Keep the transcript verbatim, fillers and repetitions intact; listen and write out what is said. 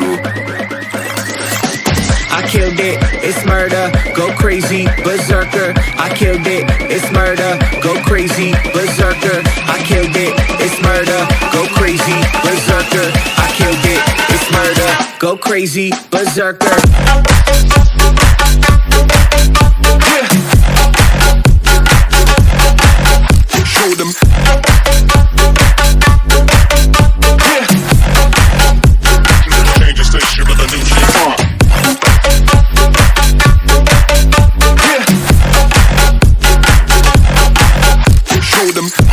I killed it, it's murder, go crazy, berserker. I killed it, it's murder, go crazy, berserker. I killed it, it's murder, go crazy, berserker. I killed it, it's murder, go crazy, berserker. Yeah. Show them. Yeah. Change the station with a new shit. Show them.